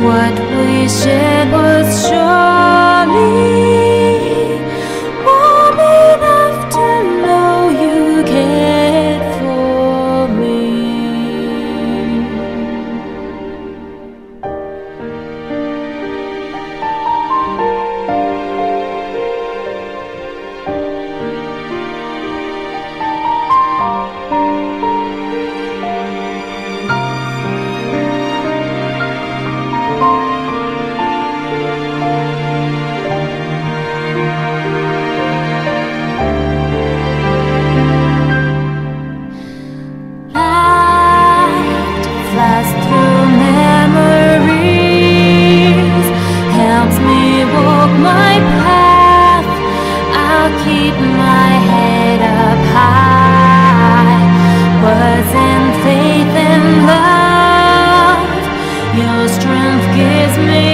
What we shared was surely warm enough to know you cared for me. Flies through memories, helps me walk my path. I'll keep my head up high. Words and faith and love, your strength gives me